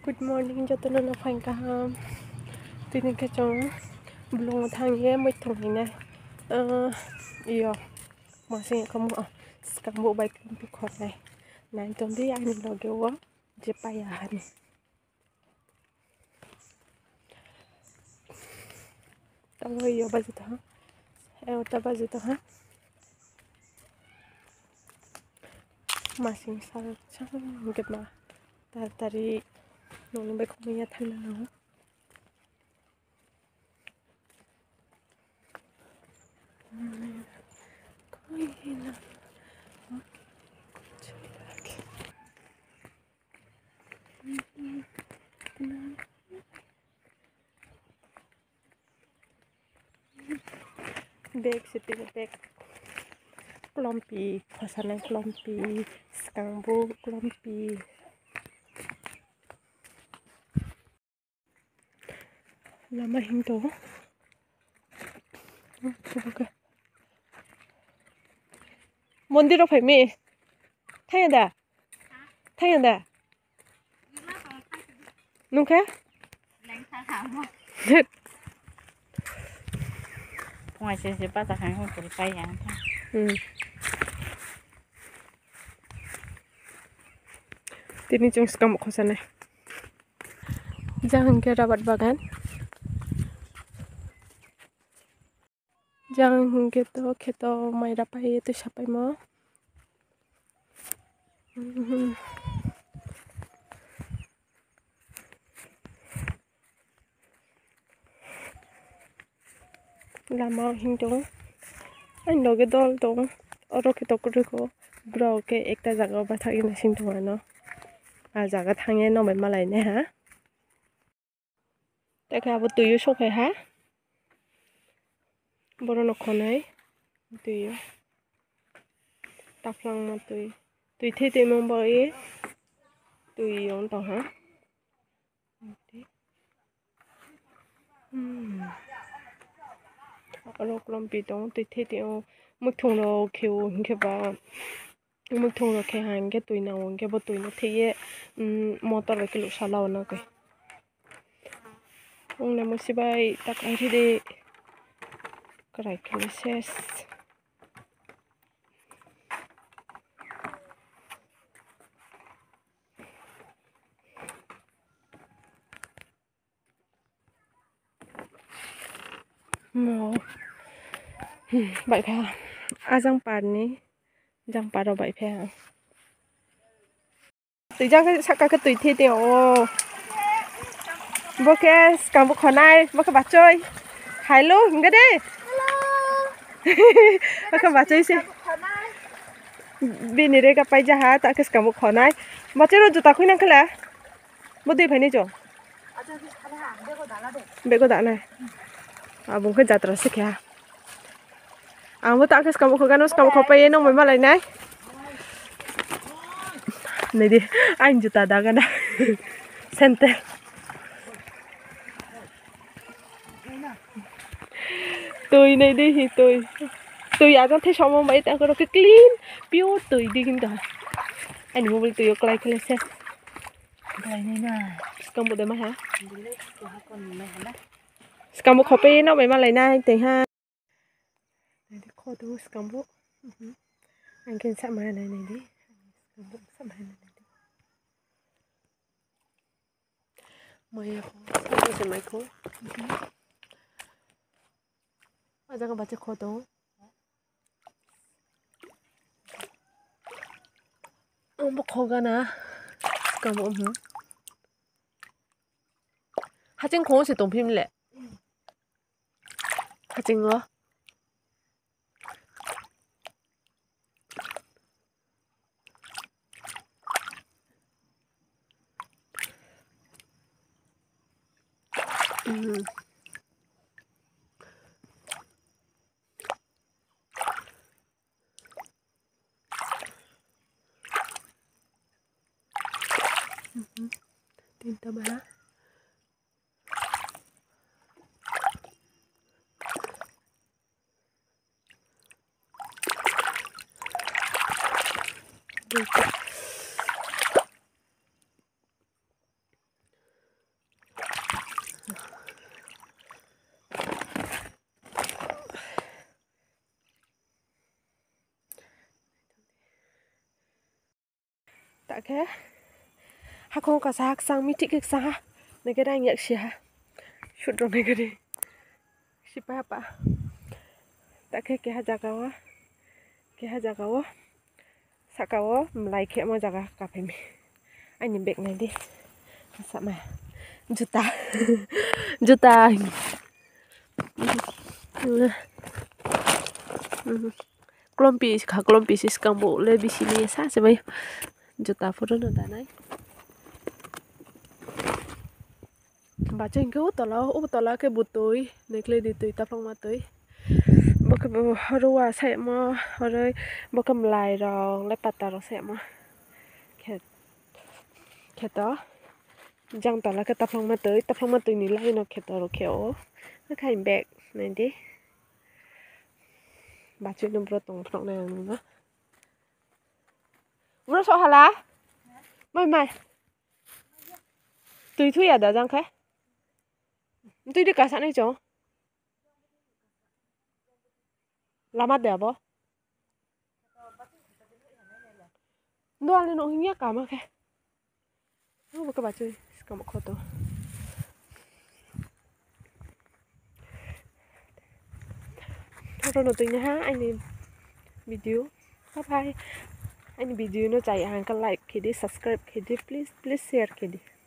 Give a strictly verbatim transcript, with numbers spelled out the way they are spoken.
Good morning cho tôi nó phanh cả ham. Tuy nhiên cái chồng belum thang ye mới thùng này. Ờ, iyo masih kamu ah sekarang mau baik untuk kau này. Nah itu dia ini lagi wah jepayahan. Tahu iyo baju tu ha? Eh udah baju tu ha? Masih salah cang mungkin mah. Tadi nong baik punya tanah lah. Kau ini bag sitting bag kelompi kosannya kelompi sekarang bu kelompi lama hindu coba mondir apa ini tanya dah tanya dah nungka ngoài xe xe bắt hàng không phải bay hàng ừ ini cuma kamu kosan nih jangan kira rabat bagan jangan gitu gitu mai dapat itu siapa mau lama hindu anh đâu cái đó đâu ở đó cái đó cũng được bro cái ekta jaga ba thagi na hindu nó à jaga thangye nó mới mà lại nè hả tại cái abo tuyo shop hay hả boro nó khó này tuyo taplang mà tuyo tuyo thế thì mong bảo tuyo on tao hả ở kelompi dong tuyo thế thì mức thùng nó kêu cái ba mức thùng nó cái hàng cái tuyo nào cái bao tuyo nó thế motor cái lúc sau lâu nó cái ông này mới bay tak akhirnya deh kerai krisis mau baik ya ajang parni jang paro baik ya tụi jang saka cái tụi thi tiểu bố kia cầm bút khóa này bố các bạn chơi hello hình đi bố các bạn chơi xem bên này đây gặp phải giá hả tại cái cầm bút khóa này mà chơi rồi tụi ta khuyên năng cái là bố đi phải đi chỗ bé có đã này à bố cái giá trả sức kìa à bố tại cái cầm bút khóa nó cầm bút khóa bay nó mới mà lại này này đi anh chúng ta đã cái này center tôi này đi thì tôi tôi giờ trong thấy xong không mấy ta có cái clean pure tôi đi kinh rồi anh mua bên tôi có lại cái xe cái này nè cầm một đôi mà hả cầm một copy nó mấy mà lại này tiền ha này đi kho tôi cầm bộ anh kinh sắm này này đi cầm bộ sắm này này đi mày không sẽ mày cố aja ka baca khodong om bok khoga na kam om hu hajing khong se tong phim le hajing lo mm tinta ba cả cái hắc không có sao sang mi tích sa này cái đây nhạc xia shoot rồi này cái đi siapa apa tak ke ke hajagawa ke hajagawa sakawa mulai ke mau jaga kafe mi anh beg này đi sama juta juta klompi ka klompi sis kambo le bisini sa se mai juta photo nó ta này bà trên cái út tỏ lo út tỏ lo cái bụt tối này lên đi tới tập phong mà tới bố cái bố hoa sẽ mà rồi bố cầm lại rồi lấy bát rồi sẽ mà khét khét đó chẳng tỏ là cái tập phong mà tới tập phong mà tới ní lại nó khét rồi khéo nó khai bẹt này đi bà chuyện đừng pro tông phong này nữa vừa số hả lá mày mày tùy thui à đó chẳng thế tùy đi cả sẵn này chỗ làm ăn đẹp không? Doa lên nó nhẹ cả mà khe. Nó một cái bà chơi, cả một kho to. Thôi rồi tôi nhá ha, anh em video. Bye bye. Anh video nó chạy hàng cái like, khi đi subscribe, khi đi please please share khi đi.